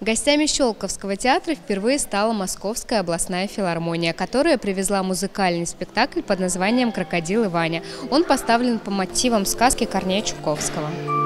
Гостями Щелковского театра впервые стала Московская областная филармония, которая привезла музыкальный спектакль под названием «Крокодил и Ваня». Он поставлен по мотивам сказки Корнея Чуковского.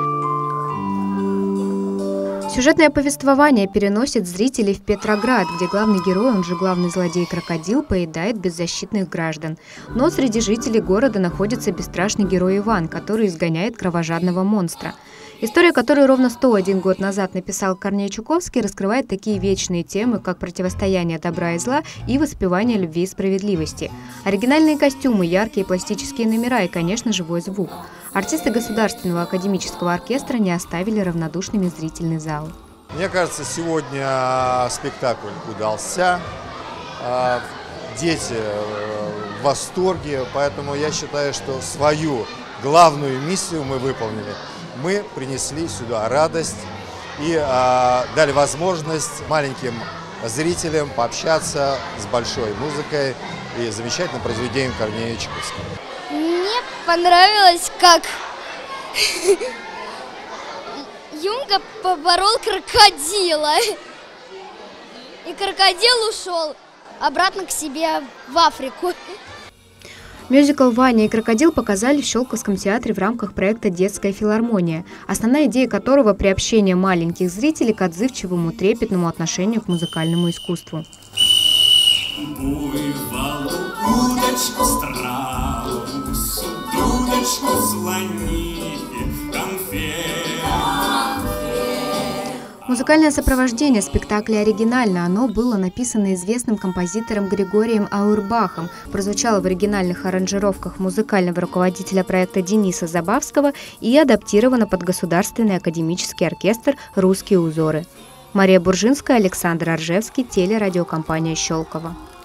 Сюжетное повествование переносит зрителей в Петроград, где главный герой, он же главный злодей-крокодил, поедает беззащитных граждан. Но среди жителей города находится бесстрашный герой Иван, который изгоняет кровожадного монстра. История, которую ровно 101 год назад написал Корней Чуковский, раскрывает такие вечные темы, как противостояние добра и зла и воспевание любви и справедливости. Оригинальные костюмы, яркие пластические номера и, конечно, живой звук. Артисты Государственного академического оркестра не оставили равнодушными зрительный зал. Мне кажется, сегодня спектакль удался. Дети в восторге, поэтому я считаю, что свою главную миссию мы выполнили. Мы принесли сюда радость и дали возможность маленьким зрителям пообщаться с большой музыкой и замечательным произведением Корнея Чуковского. Мне понравилось, как Юнга поборол крокодила, и крокодил ушел обратно к себе в Африку. Мюзикл «Ваня и крокодил» показали в Щелковском театре в рамках проекта «Детская филармония», основная идея которого – приобщение маленьких зрителей к отзывчивому, трепетному отношению к музыкальному искусству. Буйвол, удочку страус, дудочку слони, конфет. Музыкальное сопровождение спектакля оригинально. Оно было написано известным композитором Григорием Аурбахом, прозвучало в оригинальных аранжировках музыкального руководителя проекта Дениса Забавского и адаптировано под Государственный академический оркестр «Русские узоры». Мария Буржинская, Александр Оржевский, телерадиокомпания «Щелково».